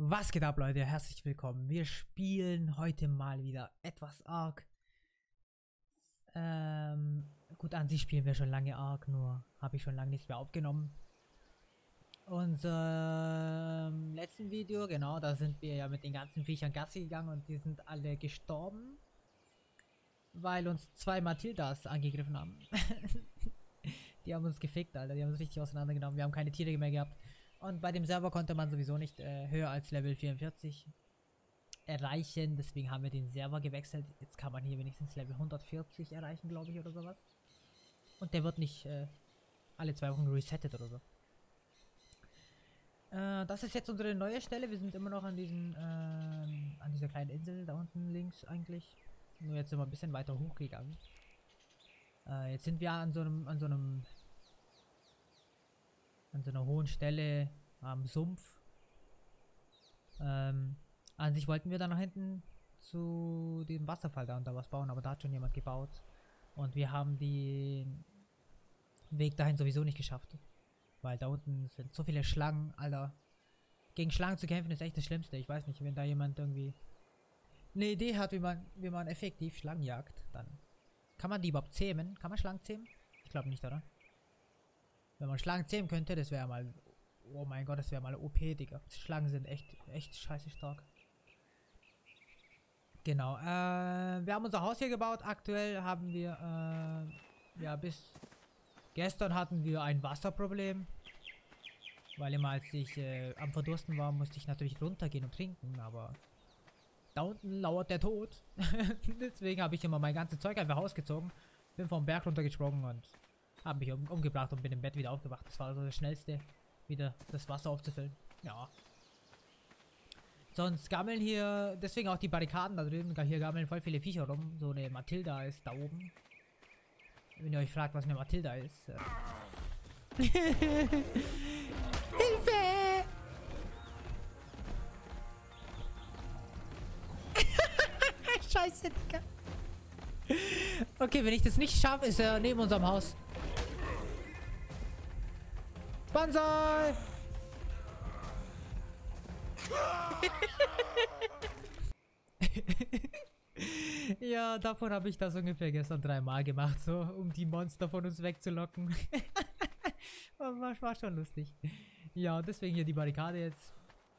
Was geht ab, Leute? Herzlich willkommen. Wir spielen heute mal wieder etwas Ark. Gut, an sich spielen wir schon lange Ark, nur habe ich schon lange nichts mehr aufgenommen. Unser letzten Video, genau, da sind wir ja mit den ganzen Viechern Gassi gegangen und die sind alle gestorben, weil uns zwei Matildas angegriffen haben. Die haben uns gefickt, Alter. Die haben uns richtig auseinandergenommen. Wir haben keine Tiere mehr gehabt. Und bei dem Server konnte man sowieso nicht höher als Level 44 erreichen. Deswegen haben wir den Server gewechselt. Jetzt kann man hier wenigstens Level 140 erreichen, glaube ich, oder sowas. Und der wird nicht alle 2 Wochen resettet oder so. Das ist jetzt unsere neue Stelle. Wir sind immer noch an dieser kleinen Insel da unten links eigentlich. Nur jetzt sind wir ein bisschen weiter hochgegangen. Jetzt sind wir an so einer hohen Stelle am Sumpf. An sich wollten wir da nach hinten zu dem Wasserfall da unter was bauen, aber da hat schon jemand gebaut. Und wir haben den Weg dahin sowieso nicht geschafft. Weil da unten sind so viele Schlangen, Alter. Gegen Schlangen zu kämpfen ist echt das Schlimmste. Ich weiß nicht, wenn da jemand irgendwie eine Idee hat, wie man effektiv Schlangen jagt, dann kann man die überhaupt zähmen? Kann man Schlangen zähmen? Ich glaube nicht, oder? Wenn man Schlangen zähmen könnte, das wäre mal... Oh mein Gott, das wäre mal OP, Digga. Schlangen sind echt scheiße stark. Genau, wir haben unser Haus hier gebaut. Aktuell haben wir, ja, bis gestern hatten wir ein Wasserproblem. Weil immer als ich am Verdursten war, musste ich natürlich runtergehen und trinken, aber da unten lauert der Tod. Deswegen habe ich immer mein ganzes Zeug einfach ausgezogen. Bin vom Berg runtergesprungen und habe mich umgebracht und bin im Bett wieder aufgewacht. Das war also das Schnellste, wieder das Wasser aufzufüllen. Ja. Sonst gammeln hier, deswegen auch die Barrikaden da drüben. Hier gammeln voll viele Viecher rum. So eine Matilda ist da oben. Wenn ihr euch fragt, was eine Matilda ist. Hilfe! Scheiße, Digga. Okay, wenn ich das nicht schaffe, ist er neben unserem Haus. Banzai! Ja, davon habe ich das ungefähr gestern 3-mal gemacht, so um die Monster von uns wegzulocken. war schon lustig. Ja, deswegen hier die Barrikade jetzt.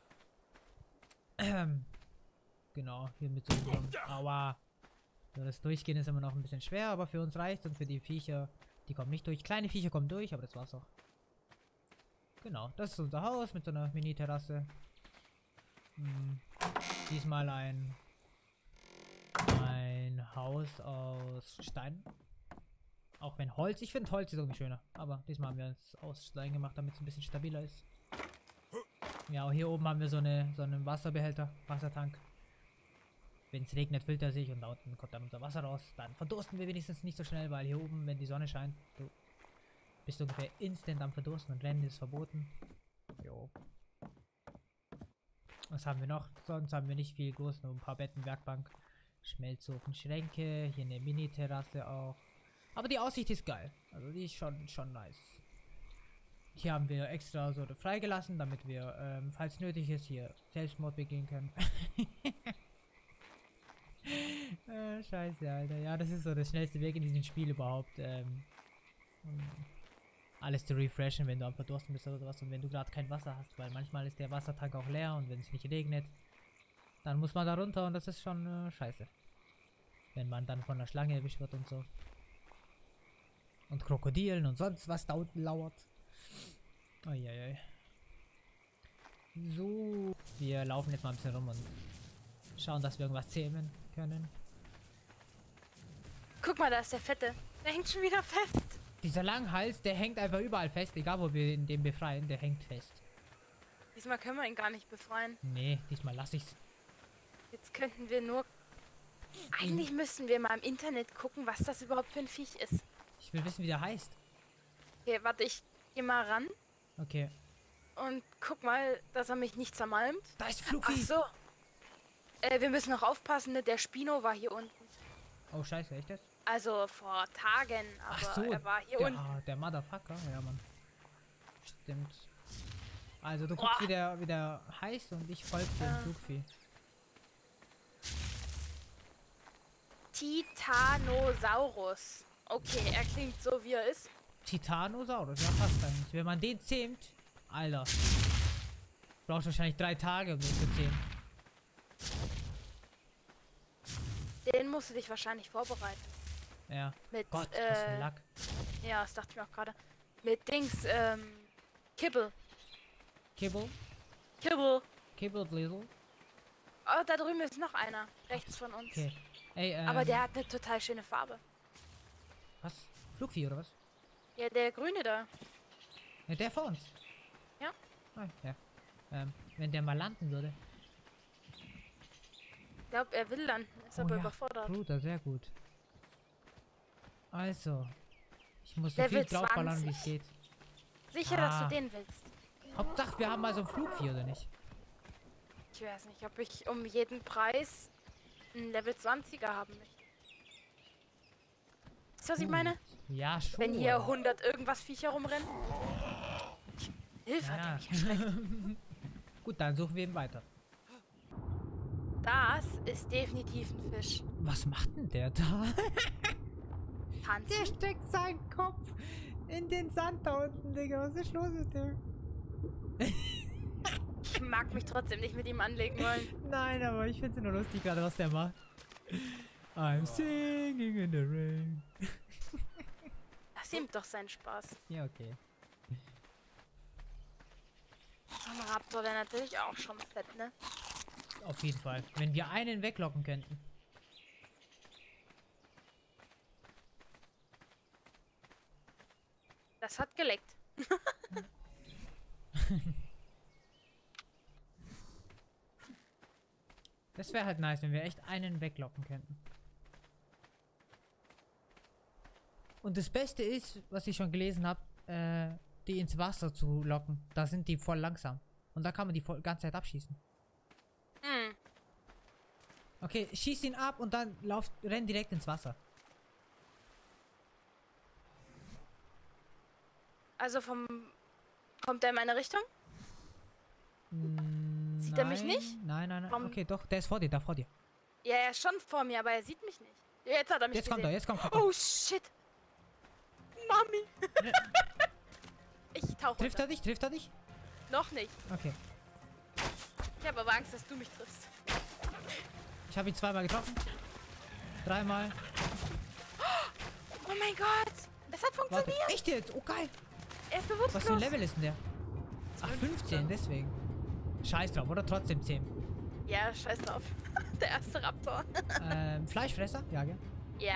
Genau, hier mit so einem... Aua! So, das Durchgehen ist immer noch ein bisschen schwer, aber für uns reicht und für die Viecher, die kommen nicht durch. Kleine Viecher kommen durch, aber das war's auch. Genau, das ist unser Haus mit so einer Mini-Terrasse. Diesmal ein Haus aus Stein. Auch wenn Holz, ich finde Holz ist irgendwie schöner. Aber diesmal haben wir es aus Stein gemacht, damit es ein bisschen stabiler ist. Ja, hier oben haben wir so einen Wasserbehälter, Wassertank. Wenn es regnet, füllt er sich und da unten kommt dann unser Wasser raus. Dann verdursten wir wenigstens nicht so schnell, weil hier oben, wenn die Sonne scheint, du bist ungefähr instant am Verdursten und Rennen ist verboten. Jo. Was haben wir noch? Sonst haben wir nicht viel groß, nur ein paar Betten, Werkbank, Schmelzofen, Schränke, hier eine Mini-Terrasse auch. Aber die Aussicht ist geil. Also die ist schon nice. Hier haben wir extra so freigelassen, damit wir, falls nötig ist, hier Selbstmord begehen können. Scheiße, Alter. Ja, das ist so der schnellste Weg in diesem Spiel überhaupt. Alles zu refreshen, wenn du am Verdursten bist oder sowas und wenn du gerade kein Wasser hast, weil manchmal ist der Wassertank auch leer und wenn es nicht regnet, dann muss man da runter und das ist schon scheiße. Wenn man dann von der Schlange erwischt wird und so. Und Krokodilen und sonst was da unten lauert. Uiuiui. So, wir laufen jetzt mal ein bisschen rum und schauen, dass wir irgendwas zähmen können. Guck mal, da ist der Fette. Der hängt schon wieder fest. Dieser Langhals, der hängt einfach überall fest, egal wo wir den befreien, der hängt fest. Diesmal können wir ihn gar nicht befreien. Nee, diesmal lasse ich's. Jetzt könnten wir nur... Eigentlich müssten wir mal im Internet gucken, was das überhaupt für ein Viech ist. Ich will wissen, wie der heißt. Okay, warte, ich geh mal ran. Okay. Und guck mal, dass er mich nicht zermalmt. Da ist Fluffy. Ach so. Wir müssen noch aufpassen, ne? Der Spino war hier unten. Oh, scheiße, echt jetzt? Also vor Tagen, aber ach so, er war hier unten. der Motherfucker, ja, Mann. Stimmt. Also du guckst, Boah. wie der heißt und ich folge dem Flugvieh. Titanosaurus. Okay, er klingt so, wie er ist. Titanosaurus, ja passt eigentlich. Wenn man den zähmt, Alter. Brauchst wahrscheinlich 3 Tage, um den zu zähmen. Den musst du dich wahrscheinlich vorbereiten. Ja. Mit, Gott, was für ein Lack. ja, das dachte ich mir auch gerade. Mit Dings, Kibble. Kibble? Kibble. Kibble Blizzle? Oh, da drüben ist noch einer. Rechts von uns. Okay. Ey, Aber der hat eine total schöne Farbe. Was? Flugvieh oder was? Ja, der grüne da. Ja, der vor uns. Ja. Ah, ja. Wenn der mal landen würde. Ich glaube, er will landen. Ist aber überfordert. Bruder, sehr gut. Also. Ich muss so Level viel draufballern, 20. wie es geht. Sicher, dass du den willst. Hauptsache, wir haben mal so ein Flugvieh, oder nicht? Ich weiß nicht, ob ich um jeden Preis einen Level 20er haben möchte. Weißt du, was ich meine? Ja, schon. Wenn hier 100 irgendwas Viecher rumrennen. Hilfe, hat er Ja. mich erschreckt. Gut, dann suchen wir ihn weiter. Das ist definitiv ein Fisch. Was macht denn der da? Der Tanzen? steckt seinen Kopf in den Sand da unten, Digga. Was ist los mit dem? Ich mag mich trotzdem nicht mit ihm anlegen wollen. Nein, aber ich find's nur lustig gerade, was der macht. I'm singing in the rain. Lass ihm doch seinen Spaß. Ja, okay. So ein Raptor wäre natürlich auch schon fett, ne? Auf jeden Fall. Wenn wir einen weglocken könnten. Das hat geleckt. Das wäre halt nice, wenn wir echt einen weglocken könnten. Und das Beste ist, was ich schon gelesen habe, die ins Wasser zu locken. Da sind die voll langsam. Und da kann man die voll ganze Zeit abschießen. Hm. Okay, schieß ihn ab und dann renn direkt ins Wasser. Also kommt er in meine Richtung? Sieht er mich nicht? Nein, nein, nein. Warum? Okay, doch, der ist vor dir, da vor dir. Ja, er ist schon vor mir, aber er sieht mich nicht. Ja, jetzt hat er mich Jetzt kommt er, gesehen. jetzt kommt er. Oh, shit. Mami. Ich tauche Trifft unter. er dich? Trifft er dich? Noch nicht. Okay. Ich habe aber Angst, dass du mich triffst. Ich habe ihn zweimal getroffen. Dreimal. Oh mein Gott. Es hat Warte. funktioniert. Echt jetzt? Oh geil. Er ist bewusstlos. Was für ein Level ist denn der? Ach, 15, deswegen. Scheiß drauf, oder? Trotzdem 10. Ja, scheiß drauf. Der erste Raptor. Fleischfresser? Ja, gell? Ja.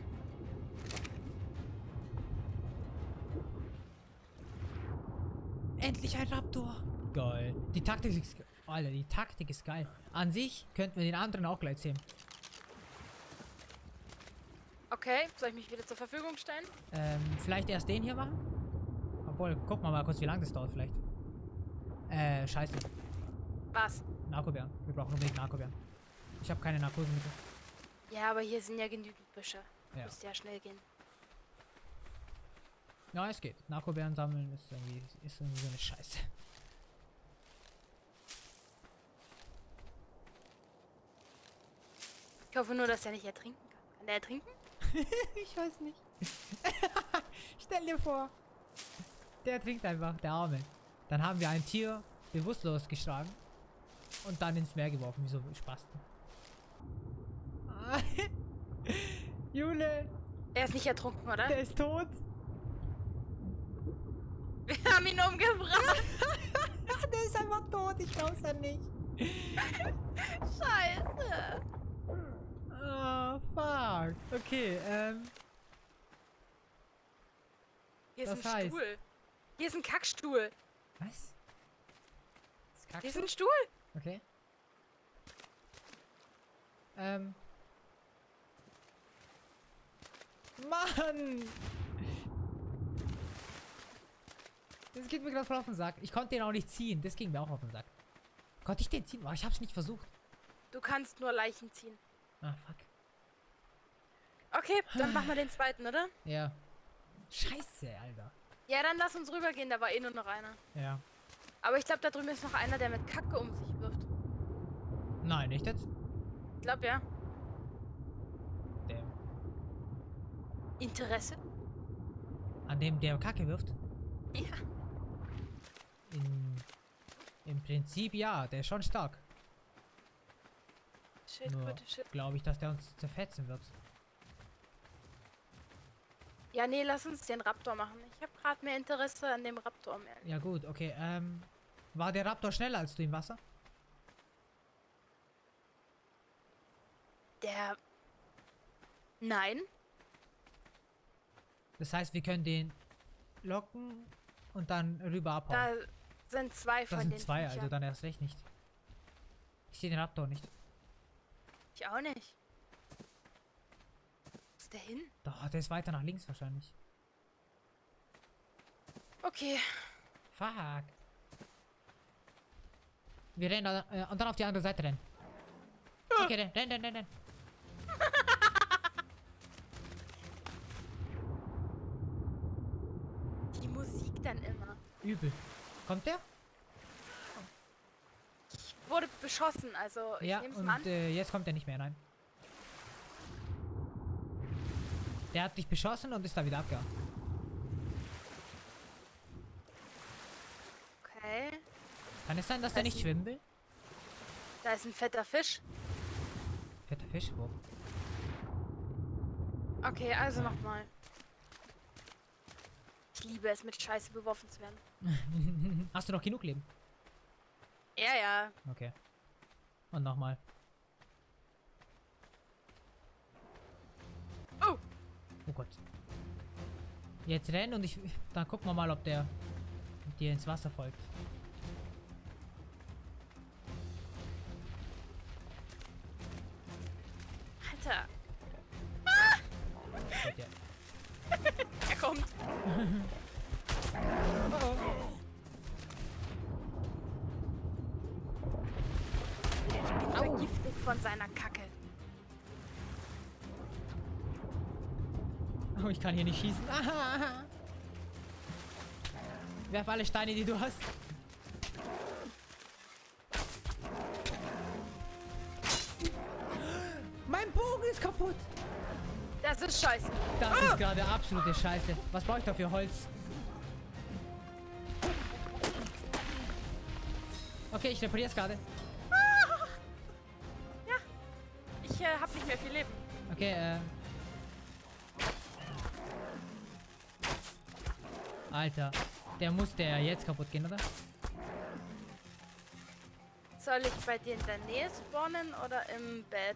Endlich ein Raptor. Geil. Die Taktik ist... Alter, die Taktik ist geil. An sich könnten wir den anderen auch gleich sehen. Okay, soll ich mich wieder zur Verfügung stellen? Vielleicht erst den hier machen? Obwohl, guck mal kurz, wie lange das dauert vielleicht. Scheiße. Was? Narkobeeren. Wir brauchen unbedingt Narkobeeren. Ich habe keine Narkosemittel. Ja, aber hier sind ja genügend Büsche. Ja. Müsste ja schnell gehen. Ja, es geht. Narkobeeren sammeln ist irgendwie so eine Scheiße. Ich hoffe nur, dass er nicht ertrinken kann. Kann der ertrinken? Ich weiß nicht. Stell dir vor. Der trinkt einfach, der Arme. Dann haben wir ein Tier bewusstlos geschlagen und dann ins Meer geworfen, wie so Spasten. Jule, Er ist nicht ertrunken, oder? der ist tot. Wir haben ihn umgebracht. Der ist einfach tot, ich glaub's ja nicht. Scheiße. Ah, fuck. Okay, Hier ist Das ein heißt- Stuhl. Hier ist ein Kackstuhl. was? Das Hier ist kackst ein Stuhl. du? Okay. Mann! Das geht mir gerade voll auf den Sack. Ich konnte den auch nicht ziehen. Das ging mir auch auf den Sack. Konnte ich den ziehen? Oh, ich hab's nicht versucht. Du kannst nur Leichen ziehen. Ah, fuck. Okay, dann machen wir den zweiten, oder? Ja. Scheiße, Alter. Ja, dann lass uns rübergehen. Da war eh nur noch einer. Ja. Aber ich glaube, da drüben ist noch einer, der mit Kacke um sich wirft. Nein, nicht jetzt. Ich glaube, ja. Der, Interesse? an dem der Kacke wirft. Ja. Im Prinzip ja, der ist schon stark. Shit, Nur gute Shit. glaube ich, dass der uns zerfetzen wird. Ja, nee, lass uns den Raptor machen. Ich habe gerade mehr Interesse an dem Raptor. Mehr. Ja gut, okay. War der Raptor schneller als du im Wasser? Der... Nein. Das heißt, wir können den locken und dann rüber abhauen. Da sind zwei Das von sind den zwei, Viechern. also dann erst recht nicht. Ich sehe den Raptor nicht. Ich auch nicht. Wo ist der hin? Doch, der ist weiter nach links wahrscheinlich. Okay. Fuck. Wir rennen und dann auf die andere Seite rennen. Okay, renn. Die Musik dann immer. Übel. Kommt der? Ich wurde beschossen, also ich Ja, nehme es und mal an. jetzt kommt er nicht mehr rein. Der hat dich beschossen und ist da wieder abgehauen. Okay. Kann es sein, dass der nicht schwimmen will? Da ist ein fetter Fisch. Fetter Fisch, wo? Okay, also nochmal. Ich liebe es, mit Scheiße beworfen zu werden. Hast du noch genug Leben? Ja, ja. Okay. Und nochmal. Oh! Oh Gott. Jetzt rennen und dann gucken wir mal, ob der dir ins Wasser folgt. Alter, Folgt der. er kommt. Ich bin vergiftet von seiner Kacke. Oh, ich kann hier nicht schießen. Werf alle Steine, die du hast. Mein Bogen ist kaputt. Das ist scheiße. Das ist gerade absolute Scheiße. Was brauche ich da für Holz? Okay, ich repariere es gerade. Ja. Ich hab nicht mehr viel Leben. Okay, Alter, der jetzt kaputt gehen, oder? Soll ich bei dir in der Nähe spawnen oder im Bett?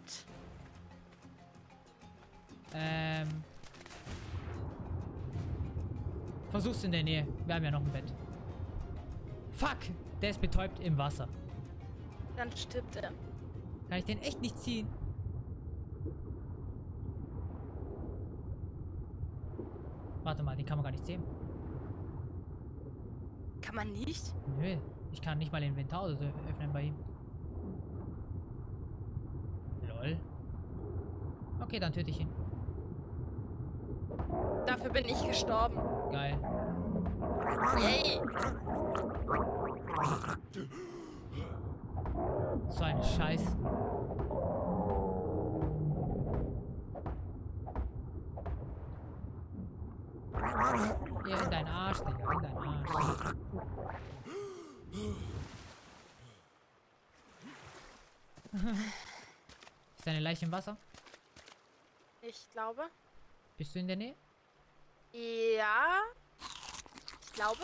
Versuch's in der Nähe. Wir haben ja noch ein Bett. Fuck! Der ist betäubt im Wasser. Dann stirbt er. Kann ich den echt nicht ziehen? Warte mal, den kann man gar nicht sehen. Kann man nicht? Nö, ich kann nicht mal Inventar oder so öffnen bei ihm. Lol. Okay, dann töte ich ihn. Dafür bin ich gestorben. Geil. Yay! So ein Scheiß. Ja, in deinen Arsch, Digga. In deinen Arsch. Ist deine Leiche im Wasser? Ich glaube. Bist du in der Nähe? Ja. Ich glaube.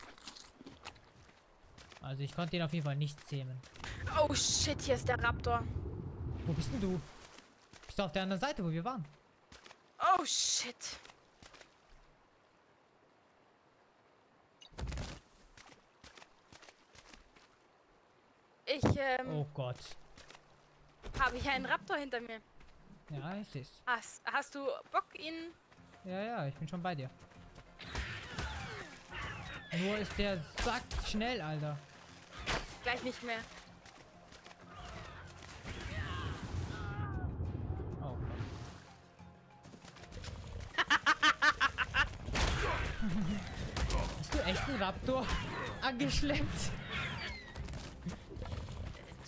Also ich konnte ihn auf jeden Fall nicht zähmen. Oh shit, hier ist der Raptor. Wo bist denn du? Bist du auf der anderen Seite, wo wir waren? Oh shit. Ich Oh Gott. habe hier einen Raptor hinter mir. Ja, ich seh's. Hast du Bock, ihn... Ja, ich bin schon bei dir. Nur ist der Sack schnell, Alter. Gleich nicht mehr. Oh. Hast du echt einen Raptor angeschleppt?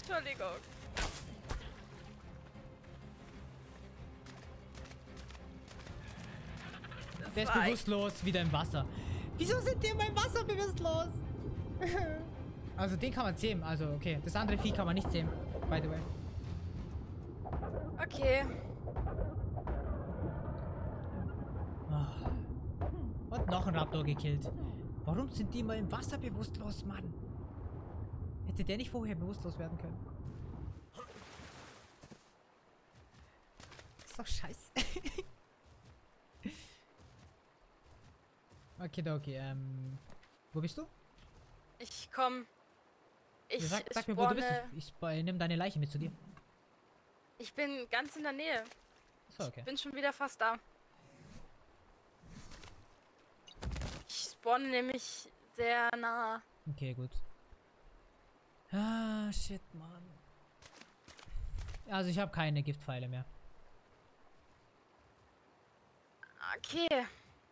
Entschuldigung. Der ist bewusstlos, wieder im Wasser. Wieso sind die immer im Wasser bewusstlos? Also den kann man zähmen, also okay. Das andere Vieh kann man nicht zähmen, by the way. Okay. Und noch ein Raptor gekillt. Warum sind die immer im Wasser bewusstlos, Mann? Hätte der nicht vorher bewusstlos werden können? Ist doch scheiße. Okay, wo bist du? Ich komm. Ich Sag mir, wo du bist. Ich nehme deine Leiche mit zu dir. Ich bin ganz in der Nähe. So, okay. Ich bin schon wieder fast da. Ich spawne nämlich sehr nah. Okay, gut. Ah, shit, Mann. Also ich habe keine Giftpfeile mehr. Okay.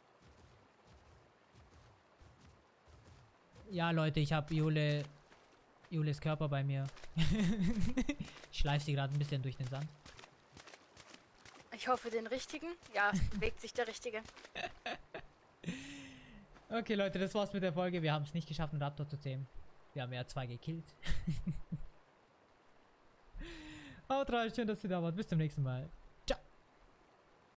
Ja, Leute, ich habe Jules Körper bei mir. Ich schleife sie gerade ein bisschen durch den Sand. Ich hoffe den richtigen. Ja, es bewegt sich der richtige. Okay, Leute, das war's mit der Folge. Wir haben es nicht geschafft, einen Raptor zu zähmen. Wir haben ja 2 gekillt. Haut rein, schön, dass ihr da wart. Bis zum nächsten Mal.